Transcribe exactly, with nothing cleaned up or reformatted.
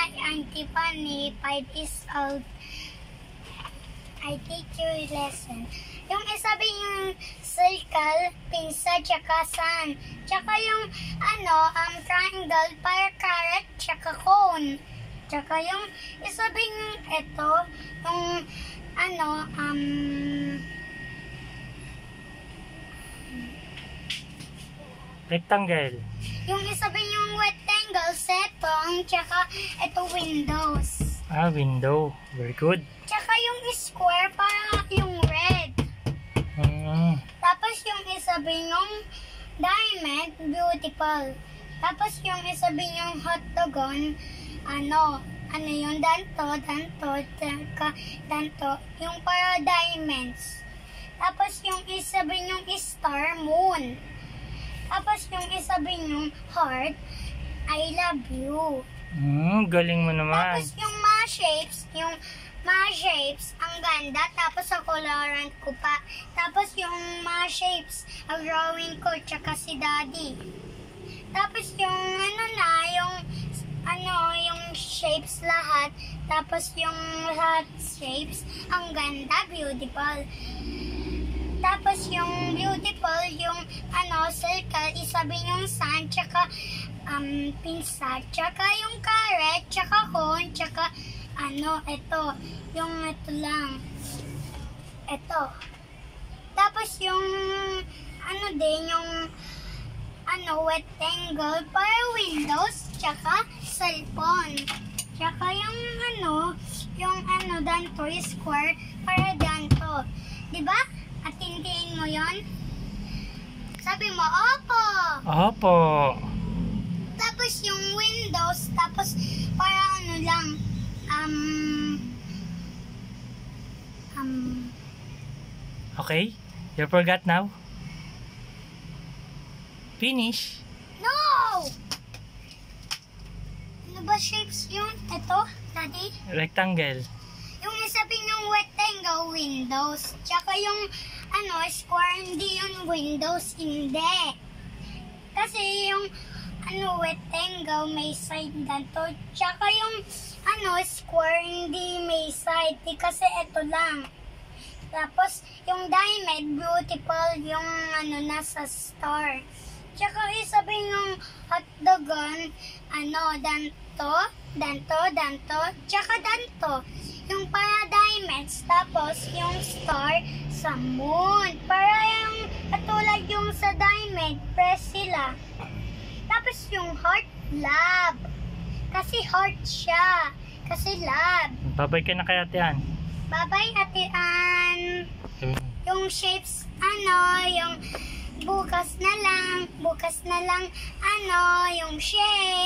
Auntie Fanny, five years old. I teach you lesson. Yung isabi yung circle, pinsa, tsaka sun. Tsaka yung, ano, um, triangle, para carrot, tsaka cone. Tsaka yung isabi yung ito, yung, ano, um, rectangle. yung isabi yung rectangle, setong, tsaka ito windows. Ah, window. Very good. Tsaka yung square, para yung red. Mm. Tapos yung isabi yung diamond, beautiful. Tapos yung isabi yung hotdogon, ano, ano yung danto, danto, tsaka danto, yung para diamonds. Tapos yung isabi yung star, moon. Tapos yung isabi yung heart, I love you. Mm, galing mo naman. Tapos yung mga shapes, yung mga shapes, ang ganda. Tapos ang coloran ko pa. Tapos yung mga shapes, ang drawing ko, tsaka si daddy. Tapos yung ano na, yung ano, yung shapes lahat. Tapos yung lahat shapes, ang ganda, beautiful. Tapos yung beautiful, yung ano, circle, isabi yung sun, tsaka um, pinsa, tsaka yung carrot, tsaka cone, tsaka ano, ito, yung ito lang, ito. Tapos yung ano din, yung ano, rectangle, para windows, tsaka cellphone. Tsaka yung ano, yung ano, danto, square, para danto. Diba? At tindihin mo yon. Sabi mo, opo. Opo. Tapos yung windows, tapos para ano lang, um, um, Okay? You forgot now? Finish. no! Ano ba shapes yun? Ito, daddy? Rectangle. Yung sabi yung rectangle, windows. Tsaka yung ano, square, hindi yung windows, hindi. Kasi yung ano, rectangle, may side ganito. Tsaka yung ano, square, hindi may side. Di kasi ito lang. Tapos, yung diamond, beautiful, yung ano, nasa star. Tsaka isabi yung hotdogon, ano, danto, danto, danto, tsaka danto. Yung para diamonds, tapos yung star sa moon. Para yung katulad yung sa diamond, press sila. Tapos yung heart, love. Kasi heart siya. Kasi love. Babay ka na kay Ate Ann. Bye-bye, Ate Ann. Yung shapes, ano, yung bukas na lang, bukas na lang, ano, yung shape.